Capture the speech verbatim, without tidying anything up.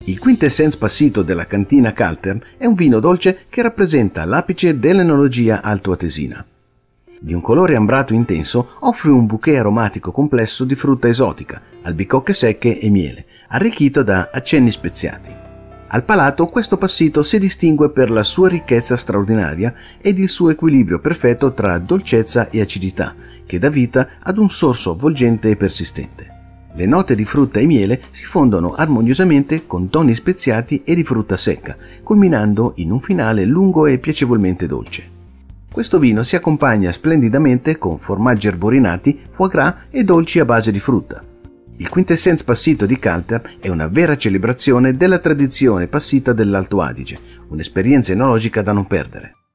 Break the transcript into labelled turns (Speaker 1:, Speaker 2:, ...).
Speaker 1: Il Quintessence Passito della cantina Kaltern è un vino dolce che rappresenta l'apice dell'enologia altoatesina. Di un colore ambrato intenso, offre un bouquet aromatico complesso di frutta esotica, albicocche secche e miele, arricchito da accenni speziati. Al palato questo passito si distingue per la sua ricchezza straordinaria ed il suo equilibrio perfetto tra dolcezza e acidità, che dà vita ad un sorso avvolgente e persistente. Le note di frutta e miele si fondono armoniosamente con toni speziati e di frutta secca, culminando in un finale lungo e piacevolmente dolce. Questo vino si accompagna splendidamente con formaggi arborinati, foie gras e dolci a base di frutta. Il Quintessence Passito di Kaltern è una vera celebrazione della tradizione passita dell'Alto Adige, un'esperienza enologica da non perdere.